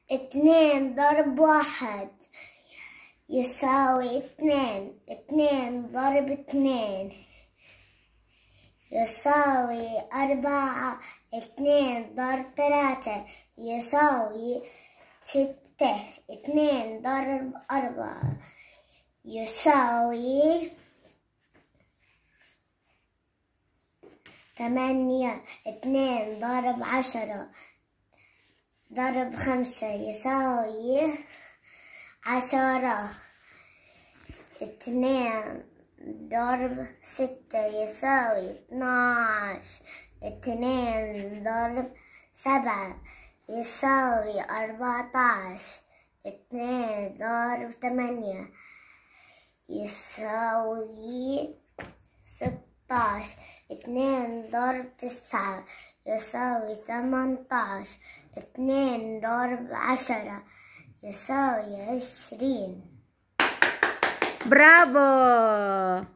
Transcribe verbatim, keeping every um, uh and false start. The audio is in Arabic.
اتنين ضرب واحد يساوي اتنين. اتنين ضرب اتنين يساوي أربعة. اتنين ضرب تلاتة يساوي ستة. اتنين ضرب أربعة يساوي تمانية. اتنين ضرب عشرة ضرب خمسة يساوي عشرة. اتنين ضرب ستة يساوي اتناش. اتنين ضرب سبعة يساوي أربعتاش. اتنين ضرب تمانية يساوي ستاش. اتنين ضرب تسعة يساوي تمنتاش. اتنين ضرب عشرة يساوي عشرين. برافو.